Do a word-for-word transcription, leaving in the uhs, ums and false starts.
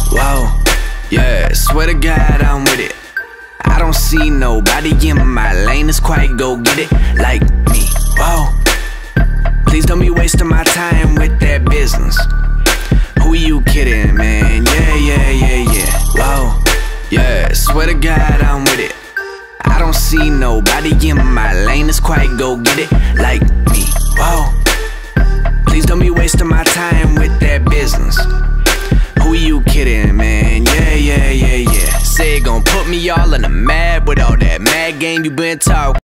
Whoa, yeah, swear to God I'm with it. I don't see nobody in my lane that's quite go get it like me. Whoa, please don't be wasting my time with that business. Who you kidding, man? Yeah, yeah, yeah, yeah. Whoa, yeah, swear to God I'm with it. I don't see nobody in my lane that's quite go get it like me. Whoa, please don't be wasting my time with that business. Who you kidding, man? Yeah, yeah, yeah, yeah. Say it gon' put me all in the mad with all that mad game you been talking.